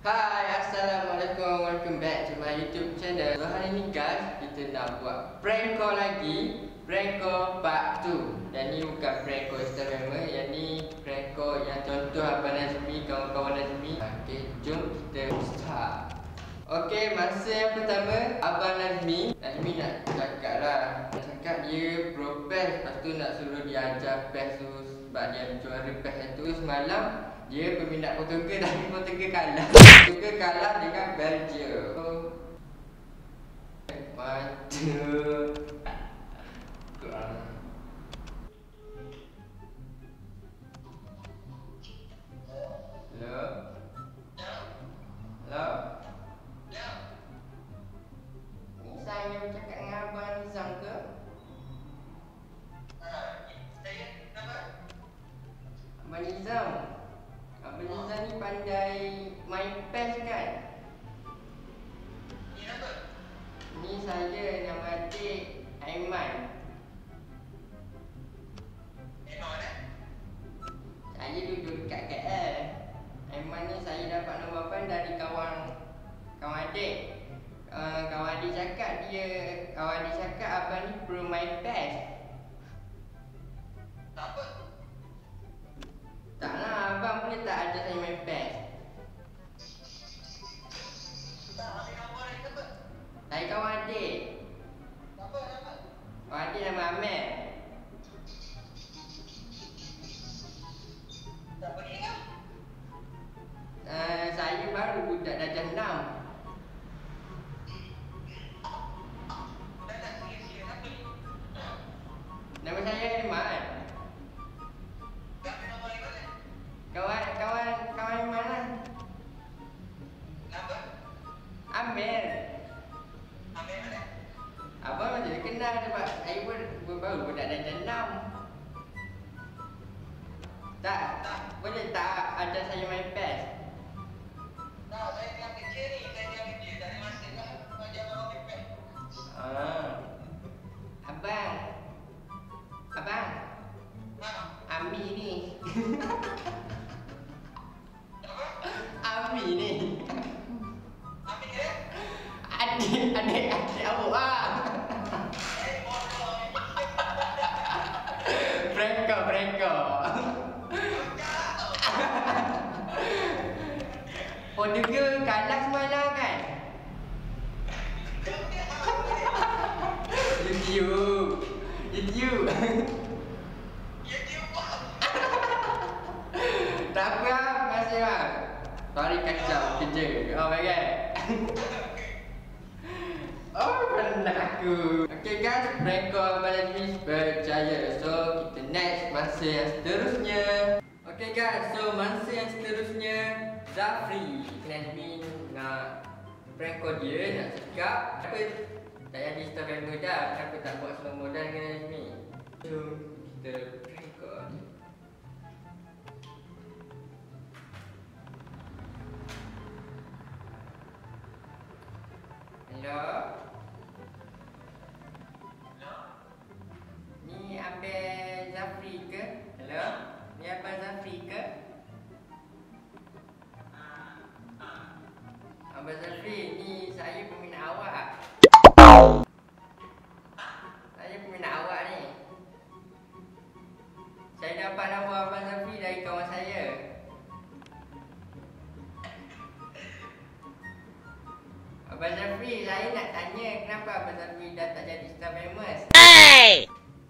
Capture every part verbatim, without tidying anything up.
Hai, Assalamualaikum, welcome back to my YouTube channel. So hari ni guys, kita nak buat prank call lagi, prank call part two. Yang ni bukan prank call Instagramer, yang ni prank call yang contoh Abang Nazmi, kawan-kawan Nazmi. Okay, jom kita start. Okay, masa yang pertama Abang Nazmi, Nazmi nak cakap lah, nak cakap dia pro pes, lepas tu nak suruh dia ajar pes tu sebab dia juara pes tu semalam. Dia peminat Portugal tapi Portugal kalah. Portugal kalah dengan Belgium. Waduh. Hello. Hello. Ni saya bercakap dengan Abang Nizam ke? Abang Nizam. Abang Nizam ni pandai main pes kan? Ni apa? Ni saya nama adik Aiman. Aiman eh? Saya duduk dekat K L. Aiman ni saya dapat nombor abang dari kawan kawan adik. Uh, kawan adik cakap dia kawan adik cakap abang ni pro main pes. Tak apa. Taklah, abang boleh tak ajar saya main pes? Tak ambil nombor ni apa? Saya kawan adik. Apa nama? Kawan adik nama Amel. Tak pergi kan? Uh, saya baru budak darjah enam. Dah tak sikit-sikit apa ni? Nama saya Aiman. Tak ambil nombor ni mana? Kawan kawan kawan Aiman lah. Nama? Amel. Ambil mana? Abang macam kenal sebab saya pun baru budak darjah enam. Tak, tak, boleh tak ajar saya main pes? Tak, saya tengah kerja ni. Saya tengah kerja. Tak ada masa lah. Ajar abang ambil pes. Ah. Abang. Abang. Ha? Ami ni. Apa? Ami ni. Ambil dia? Adik, adik, adik awak ah. Eh, bodoh ni. Pranko, pranko. Portugal kalah semalam kan? YouTube. YouTube. Tak apa, terima kasih bang. Sorry kacau kerja. Oh my god. Oh, penat aku. Okay guys, prank call Abang Nazmi berjaya. So, kita next masa yang seterusnya. Okay guys, so masa yang seterusnya Zafri Nazmi nak prank call dia, nak cakap kenapa tak jadi Instagramer dah, kenapa tak buat slow mo dah dengan Nazmi. Jom kita prank call dia. Hello. Ni Abang Zafri ke? Hello? Ni Abang Zafri ke? Abang Zafri, ni saya peminat awak. Saya peminat awak ni. Saya dapat nombor Abang Zafri dari kawan saya. Abang Zafri, saya nak tanya kenapa Abang Zafri dah tak jadi star famous? Hey!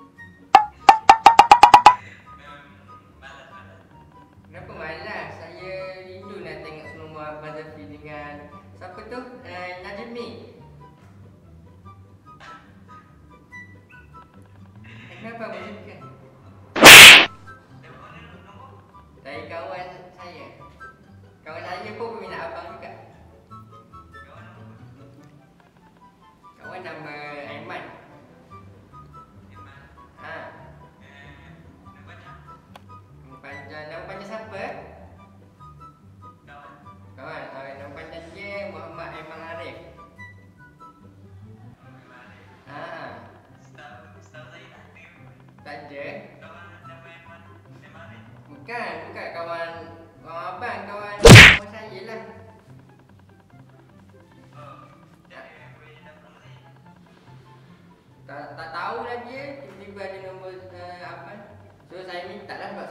Kenapa malas? Saya rindu nak tengok semua Abang Zafri dengan siapa tu? Uh, Najmi. Kenapa Abang suka? Dari kawan saya. Kawan saya pun peminat abang juga. Kawan nama Aiman. Ha. Nama panjang, nama panjang siapa? Kawan, uh, nama panjang dia Muhammad Aiman Arif. Ha. Tak ada. Bukan, bukan kawan kawan abang, kawan kawan saya lah.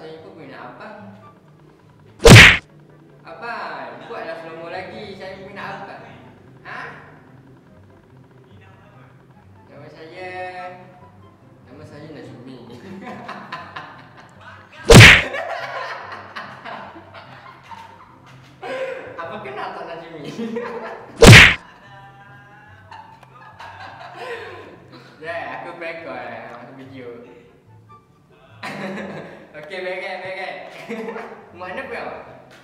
saya pun minat abang. Abang, buatlah slow-mo lagi. Saya minat abang. Ha? Nama saya... Nama saya Najmi. Apa kenal tak Najmi? Ya, aku prank call lah masa video. Okey, baik baik. Mana pun awak?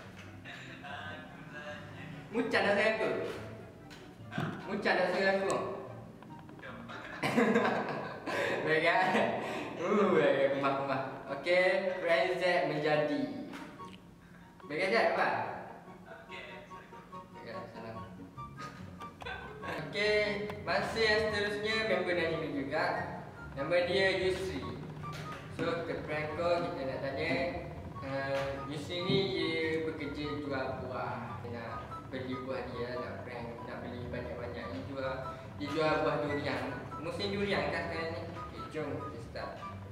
Mucan dah saya aku. Mucan dah saya aku. Baik kan? Uh, baik kumah-kumah. Okey, friend Z menjadi. Baik aja apa? Okey, masa yang seterusnya member Najmi juga. Nama dia Yusri. So, kita prank call, kita nak tanya uh, Yusri ni dia bekerja jual buah. Dia nak beli buah dia, nak prank, nak beli banyak-banyak. Dia jual, dia jual buah durian. Musim durian kan sekarang ni. Okay, jom kita start.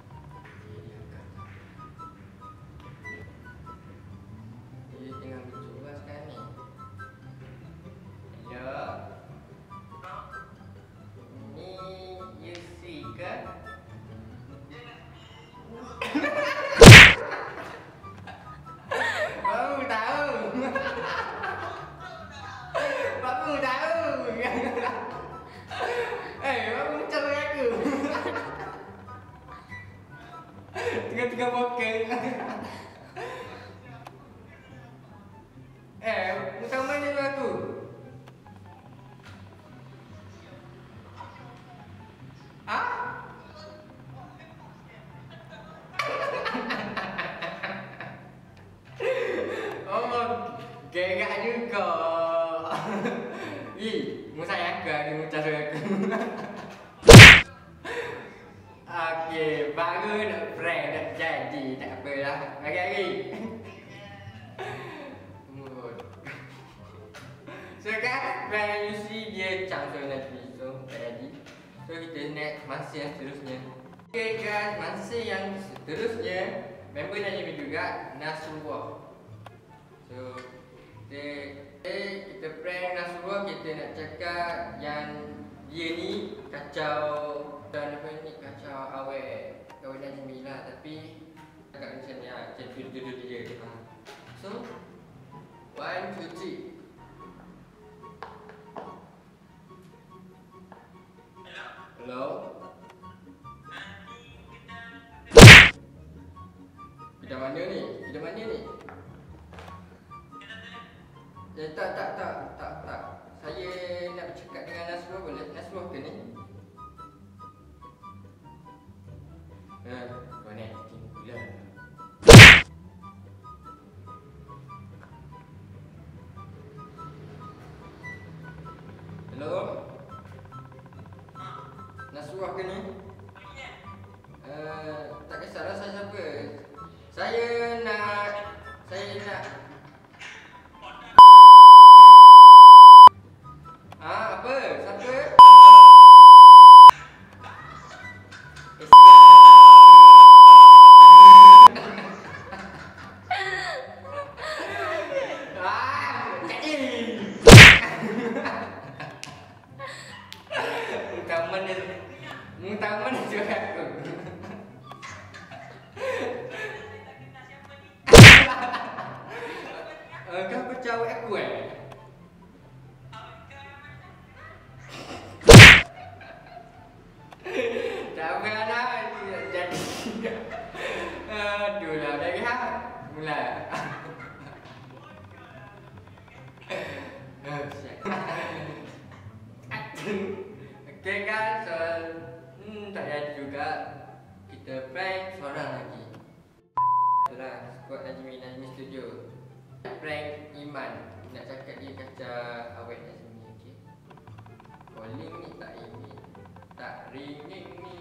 Dia tengah berjual sekarang ni. Hello. Ni Yusri ke? Baru tahu. Baru tahu. Eh, baru macam aku. Tengah-tengah bokeh. Eh, muka mana tu aku? Ah? Oh, gerak juga. Ih, muka saya aku ada muka saya aku. Okey, baru nak prank dah jadi, tak apalah. Lagi-lagi. So kan, prank Yusri dia campur nanti. So, tak jadi. So, kita next masa yang seterusnya. Okay guys, masa yang seterusnya member Najmi juga Nasrullah. So, kita, kita prank Nasrullah. Kita nak cakap yang dia ni kacau. Dan apa ni kacau awet kawan Najmi lah. Tapi agak macam ni lah, macam duduk-duduk dia. So, one, two, three. Hello? Kita mana ni? Kita mana ni? Eh, tak, tak, tak, tak, tak. Saya nak bercakap dengan Nasrullah boleh? Nasrullah ke ni? Eh, connecting pula. Hello? Nasrullah ke ni? Uh, tak kisahlah saya siapa. Saya nak Saya nak Ah, apa? Siapa? Eh, ah, jadi. Muka mana? Muka mana juga aku? Kau percaya aku eh? Tak apalah, jadi. Aduh lah, dah lihat. Mula. Okay guys, so, hmm, tak jadi juga. Kita prank seorang lagi. Itulah, squad Najmi, Najmi Studio. Prank Iman. Nak cakap dia kacau awet Najmi, okay? Calling ni tak ini. Tak ringing ni.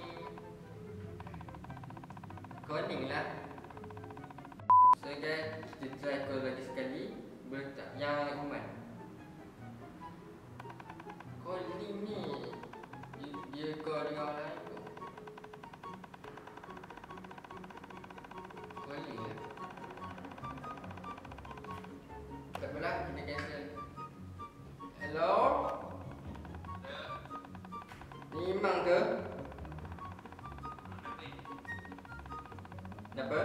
Calling lah. So guys, kita try call lagi sekali. Bertak yang Iman. Calling ni. Dia, dia call dengan orang lain tu. Calling lah. memang ke? Kenapa?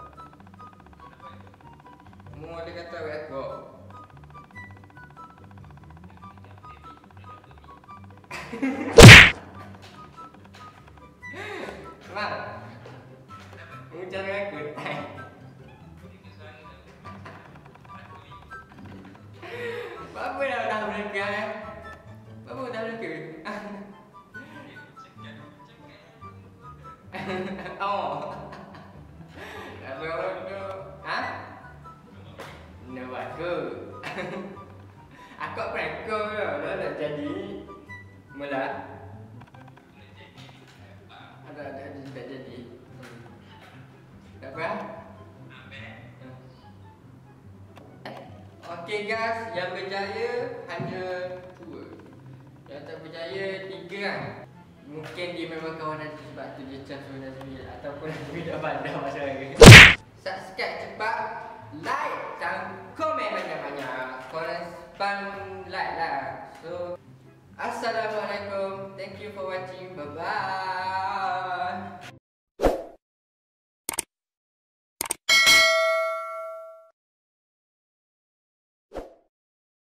Mu ada kata awak kok. Memang? Mu cakap aku tak. Apa dah dah mereka? Apa dah mereka? Oh. Apa tu? Ha? Nampak aku. Aku prank kau ke? Dah dah jadi. Mula. Ada ada dah jadi. Apa? Okey guys, yang berjaya hanya dua. Yang tak berjaya tiga kan. Mungkin dia memang kawan Nazmi sebab tu dia macam Nazmi ataupun Nazmi dah bandar masa lagi. Subscribe cepat, like dan komen banyak-banyak. Korang spam like lah. So, Assalamualaikum. Thank you for watching. Bye bye.